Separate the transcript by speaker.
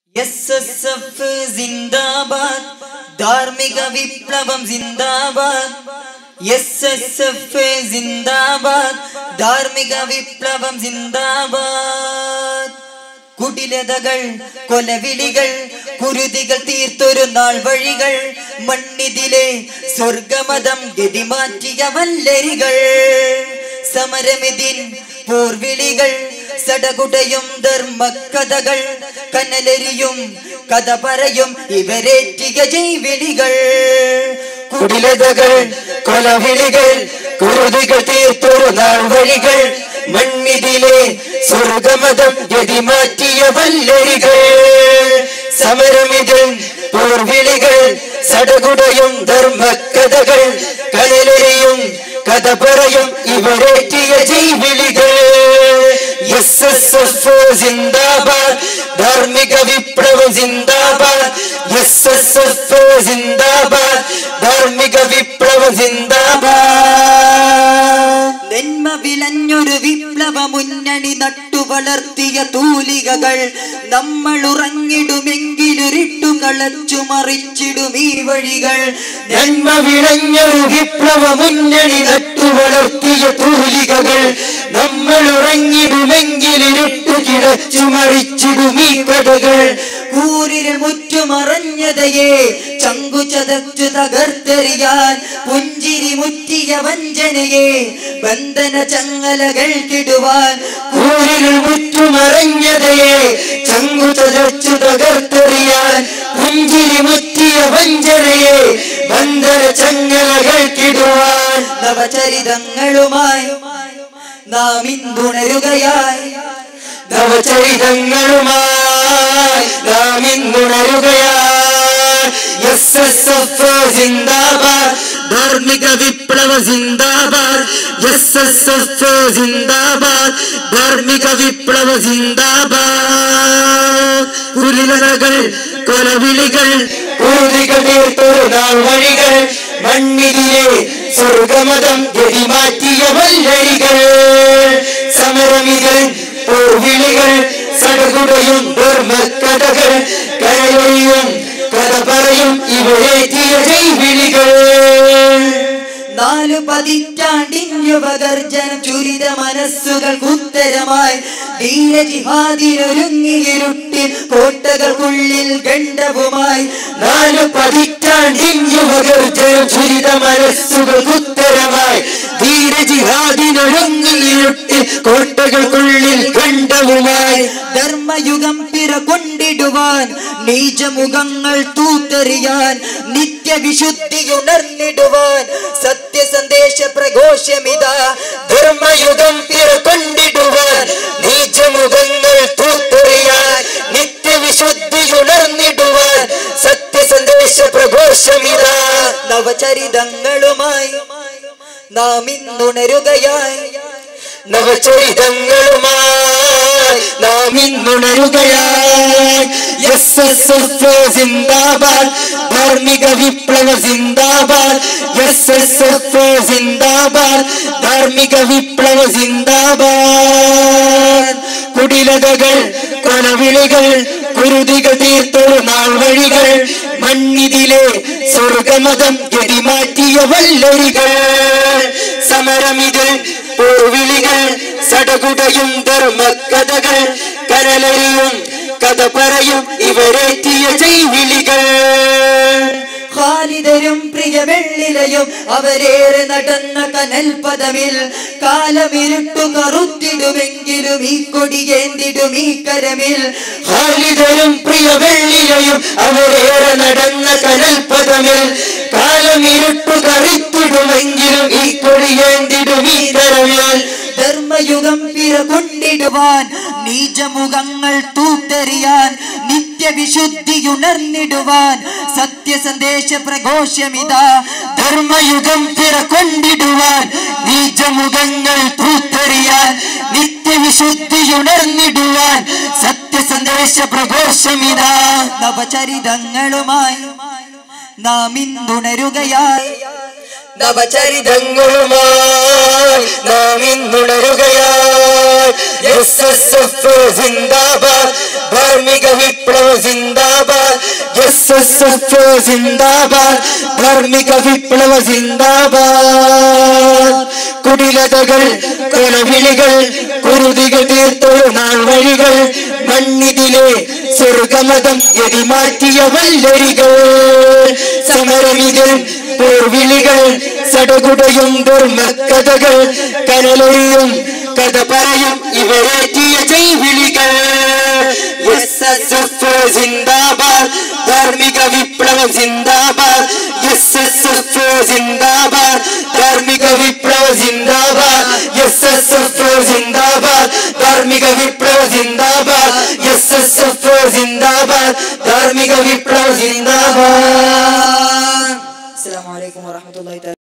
Speaker 1: SSF zindabad, ധാർമ്മിക വിപ്ലവം zindabad. SSF zindabad, ധാർമ്മിക വിപ്ലവം ജിന്ദാബാദ്. കുടിലതകൾ, കൊലവിളികൾ, കുരുതികൾ തീർത്തൊരു നാൾ വഴികൾ, മണ്ണിതിലെ സ്വർഗമതം ഗതിമാറ്റിയ വല്ലരികൾ. സമരമിതിൻ പോർവിളികൾ, സടകുടയും ധർമ്മകഥകൾ, കനലരിയും കഥ പറയും ഇവരേറ്റിയ ജൈവിളികൾ.
Speaker 2: കുടിലതകൾ, കൊലവിളികൾ, കുരുതികൾ തീർത്തൊരു നാൾ വഴികൾ, മണ്ണിതിലെ സ്വർഗമതം ഗതിമാറ്റിയ വല്ലരികൾ. സമരമിതിൻ പോർവിളികൾ, സടകുടയും ധർമ്മകഥകൾ, കനലരിയും കഥ പറയും ഇവരേറ്റിയ ജൈവിളികൾ. SSF ജിന്ദാബാദ്, ധാർമ്മിക വിപ്ലവം ജിന്ദാബാദ്. SSF ജിന്ദാബാദ്, ധാർമ്മിക വിപ്ലവം ജിന്ദാബാദ്.
Speaker 1: നന്മ വിളഞ്ഞൊരു വിപ്ലവ മുന്നണി നട്ടു വളർത്തിയ തൂലികകൾ, നമ്മൾ ഉറങ്ങിടുമെങ്കിലുരിട്ടു കളച്ചു മറിച്ചിടും ഈ വഴികൾ.
Speaker 2: നന്മ വിളഞ്ഞൊരു വിപ്ലവ മുന്നണി നട്ടു വളർത്തിയ തൂലികകൾ, നമ്മൾ ഉറങ്ങിടുമെങ്കിലിരുട്ടു കിടച്ചു മറിച്ചിടും ഈ കഥകൾ.
Speaker 1: കൂരിൽ മുറ്റുമറഞ്ഞതയെ ചങ്കു ചതച്ചു തകർത്തെറിയാൻ, പുഞ്ചിരി മുറ്റിയ വഞ്ചനയെ ബന്ധന ചങ്ങലകൾ കിടുവാൻ.
Speaker 2: കൂരിൽ മുറ്റുമറഞ്ഞതയെ ചങ്കു ചതച്ചു തകർത്തെറിയാൻ, പുഞ്ചിരി മുറ്റിയ വഞ്ചനയെ ബന്ധന ചങ്ങലകൾ കിടുവാൻ.
Speaker 1: നവചരിതങ്ങളുമായി നാം ഇന്നുണരുകയായി,
Speaker 2: നവചരിതങ്ങളുമായി നാം ഇന്നുണരുകയായി. SSF ജിന്ദാബാദ്, ധാർമ്മിക വിപ്ലവ ജിന്ദാബാദ്. SSF ജിന്ദാബാദ്, ധാർമ്മിക വിപ്ലവ ജിന്ദാബാദ്. കുലിലതകൾ, കൊലവിളികൾ, കുരുതികൾ തീർത്തൊരു നാൾ വഴികൾ, മണ്ണിതിലെ സ്വർഗമതം ഗതിമാറ്റിയ വല്ലരികൾ. സമരമികൾ, പോർവിളികൾ, സടകുടയും ധർമ്മകഥകൾ, കരയൊഴിയും കഥ പറയും ഇവരേറ്റിയ ജൈവിളികൾ.
Speaker 1: 4 പതിറ്റാണ്ടിന്യുപഗർജനം ചുരിത മനസ്സുകൾ ഉത്തരമായി, ധീര ജിഹാദിനൊരുങ്ങിയിരുട്ടിൽ കോട്ടകൾക്കുള്ളിൽ ഗണ്ഡവുമായി.
Speaker 2: 4 പതിറ്റാണ്ടിന്യുപഗർജനം ചുരിത മനസ്സുകൾ ഉത്തരമായി, ധീര ജിഹാദിനൊരുങ്ങിയിരുട്ടിൽ കോട്ടകൾക്കുള്ളിൽ ഗണ്ഡവുമായി.
Speaker 1: ധർമ്മയുഗം പിറകൊണ്ടിടുവാൻ, നീചമുഖങ്ങൾ തൂത്തെറിയാൻ, നിത്യവിശുദ്ധിയുണർന്നിടുവാൻ സത്യസന്ദേശ പ്രഘോഷമിതാ.
Speaker 2: ധർമ്മയുഗം പിറകൊണ്ടിടുവാൻ, നീചമുഖങ്ങൾ തൂത്തെറിയാൻ, നിത്യവിശുദ്ധിയുണർന്നിടുവാൻ സത്യസന്ദേശ പ്രഘോഷമിതാ.
Speaker 1: നവചരിതങ്ങളുമായി നാം ഇന്നുണരുകയായി,
Speaker 2: നവചരിതങ്ങളുമായി നാം ഇന്നുണരുകയായി. SSF ജിന്ദാബാദ്, ധാർമ്മിക വിപ്ലവ ജിന്ദാബാദ്. SSF ജിന്ദാബാദ്, ധാർമ്മിക വിപ്ലവ ജിന്ദാബാദ്. കുടിലതകൾ, കൊലവിളികൾ, കുരുതികൾ തീർത്തൊരു നാൾ വഴികൾ, മണ്ണിതിലെ സ്വർഗമതം ഗതിമാറ്റിയ വല്ലരികൾ. സമരമിതിൽ പോർവിളികൾ, സടകുടയും ധർമ്മകഥകൾ, കനലരിയും കഥ പറയും ഇവരേറ്റിയ ജൈവിളികൾ.
Speaker 1: ഖാലിദരും പ്രിയ വെള്ളിലയും അവരേറെ നടന്ന കനൽപദമിൽ, കാലമിരുട്ടു കറുത്തിടുമെങ്കിലും ഈ കൊടിയേന്തിടും ഈ കരമിൽ.
Speaker 2: ഖാലിദരും പ്രിയ വെള്ളിലയും അവരേറെ നടന്ന കനൽപദമിൽ, കാലമിരുട്ടു കറുത്തിടുമെങ്കിലും ഈ കൊടിയേന്തിടും ഈ കരമിൽ.
Speaker 1: ധർമ്മയുഗം പിറകൊണ്ടിടുവാൻ, നീചമുഖങ്ങൾ തൂത്തെറിയാൻ, നിത്യവിശുദ്ധിയുണർന്നിടുവാൻ സത്യസന്ദേശ പ്രഘോഷമിതാ.
Speaker 2: ധർമ്മയുഗം പിറകൊണ്ടിടുവാൻ, നീചമുഖങ്ങൾ തൂത്തെറിയാൻ, നിത്യവിശുദ്ധിയുണർന്നിടുവാൻ സത്യസന്ദേശ പ്രഘോഷമിതാ.
Speaker 1: നവചരിതങ്ങളുമായി നാം ഇന്നുണരുകയായി,
Speaker 2: നവചരിതങ്ങളുമായി നാം ഇന്നുണരുകയായി. SSF ജിന്ദാബാദ്, ധാർമ്മിക വിപ്ലവ സിന്ദാബാദ് SSF സിന്ദാബാദ് ധാർമ്മിക വിപ്ലവ സിന്ദാബാദ് കുടിലതകൾ കൊലവിളികൾ കുരുതികൾ തീർത്തൊരു നാൾ വഴികൾ മണ്ണിതിലെ സ്വർഗമതം എതിമാറ്റിയ വല്ലരികൾ സമരമിതിൽ പോർവിളികൾ സടകുടയും ദുർമക്കഥകൾ കനലൊഴിയും കഥ പറയും ഇവരേറ്റിയ ജൈവിളികൾ SSF സിന്ദാബാദ് ധാർമ്മിക വിപ്ലവം സിന്ദാബാദ് SSF സിന്ദാബാദ് ധാർമ്മിക വിപ്ലവ സിന്ദാബാദ് SSF സിന്ദാബാദ് ധാർമ്മിക വിപ്ലവ സിന്ദാബാദ് SSF സിന്ദാബാദ് ധാർമ്മിക വിപ്ലവ സിന്ദാബാദ്